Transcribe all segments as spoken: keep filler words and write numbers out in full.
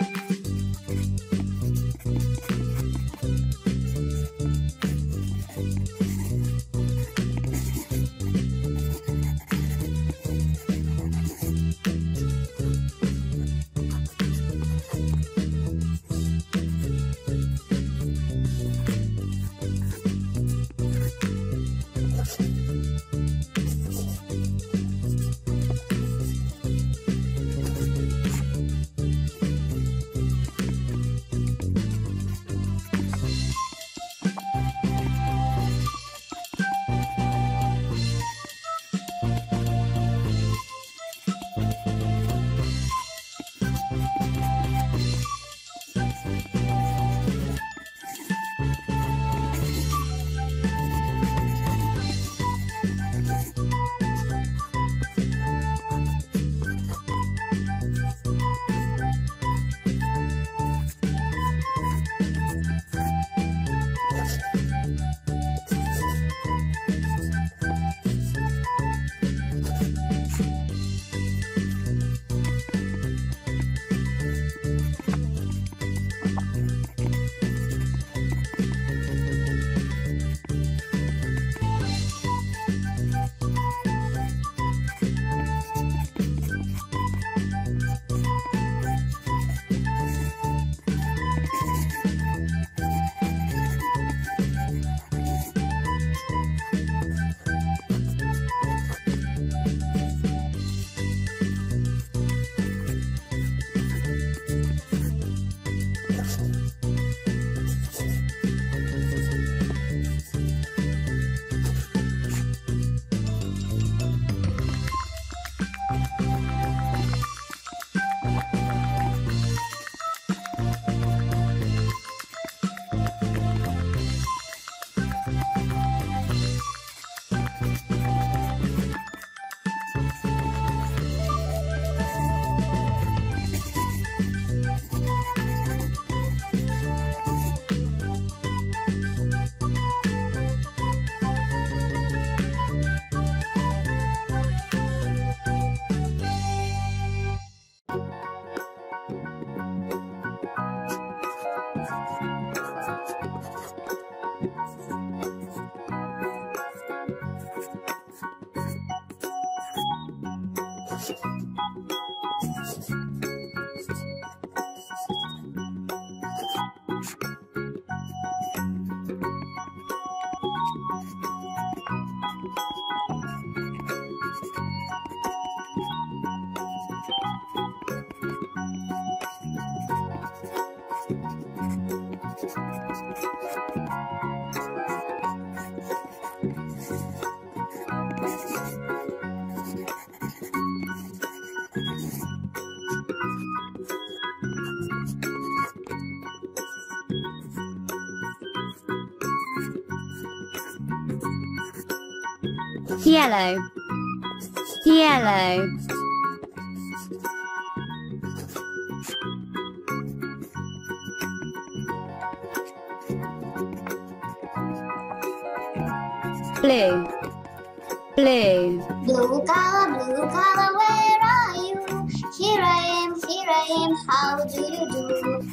Yellow, yellow. Blue, blue. Blue color, blue color, where are you? Here I am, here I am, how do you do?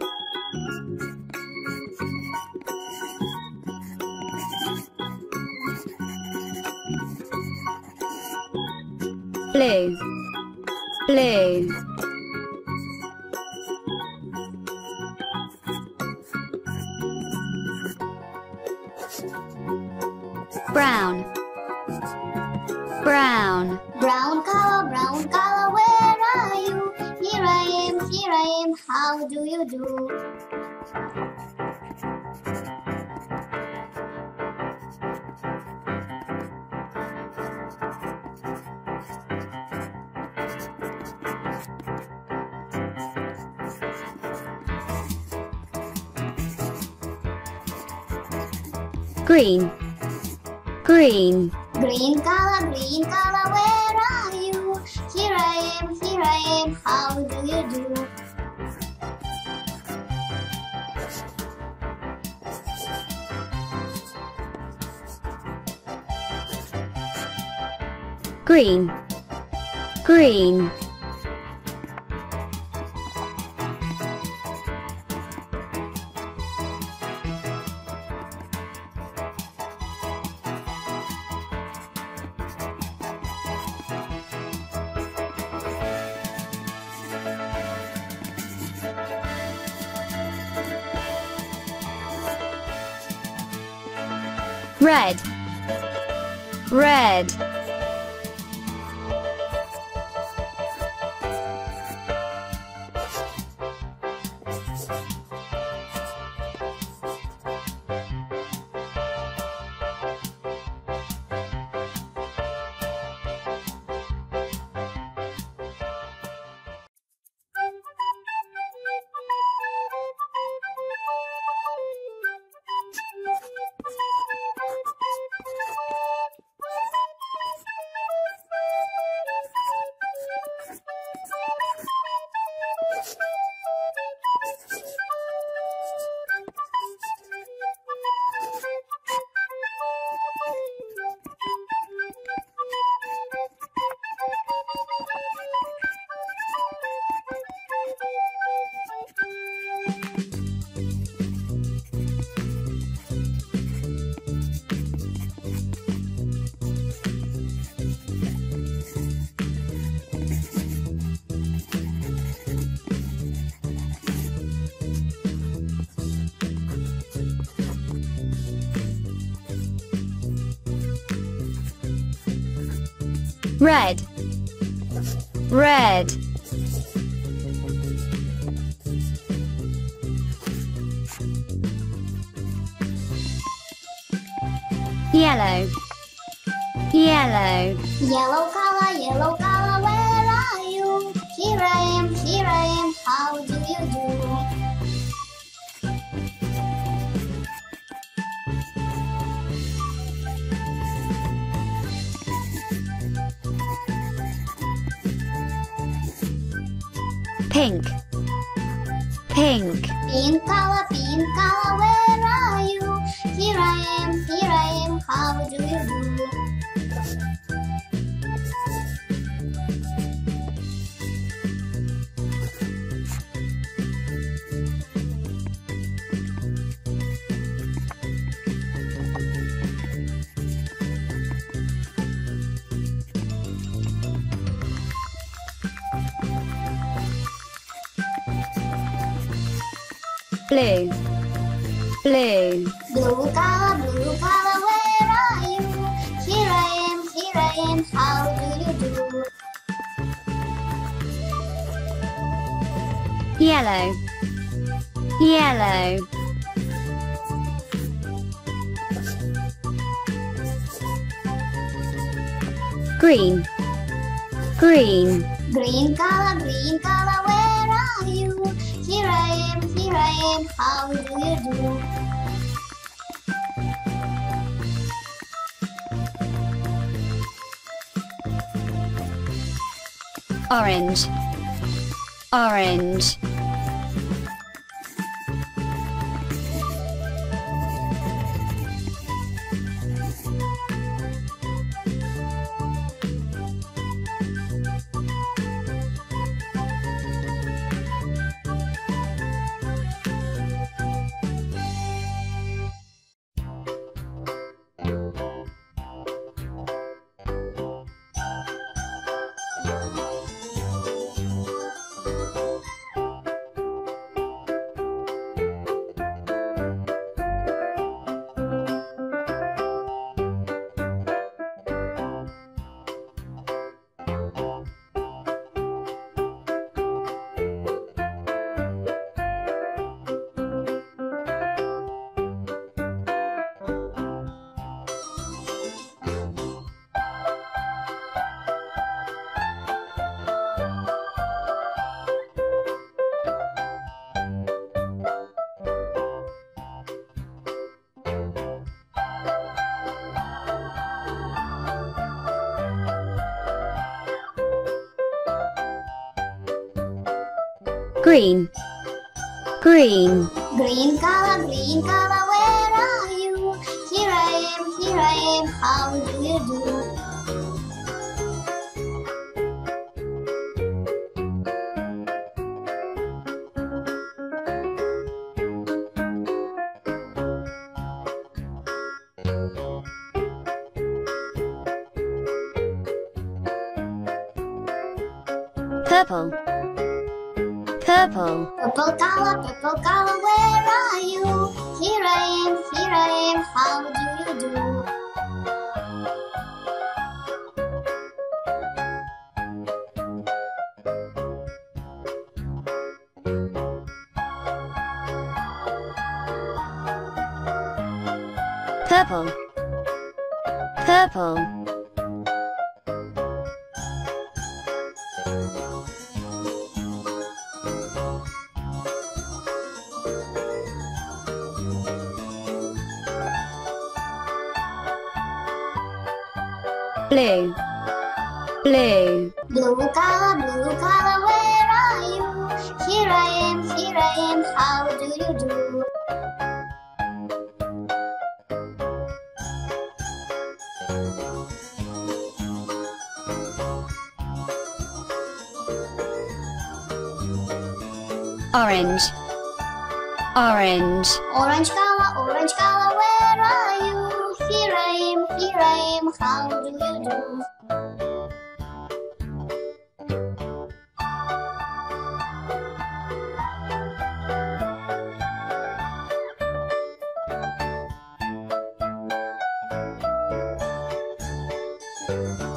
Blue, blue. Brown, brown. Brown color, brown color, where are you? Here I am, here I am, how do you do? Green, green. Green color, green color, where are you? Here I am, here I am, how do you do? Green, green. Red. Red. Red. Red. Yellow. Yellow. Yellow color, yellow color, where are you? Here I am, here I am, how do you do? Pink. Pink. Pink color, pink color, where are you? Here I am, here I am, how do you do? Blue. Blue. Blue color, blue color, where are you? Here I am, here I am, how do you do? Yellow. Yellow. Green. Green. Green color, green color, where are you? Here I am, here I am, how do you do? Orange. Orange. Green. Green. Green color, green color, where are you? Here I am, here I am, how do you do? Purple. Purple. Purple color, purple color, where are you? here I am, here I am, how do you do? Purple. Purple. Blue. Blue. Blue color, blue color, where are you? Here I am, here I am, how do you do? Orange. Orange. Orange color, orange color, where are you? Here I am, here I am, how do you do? Thank you.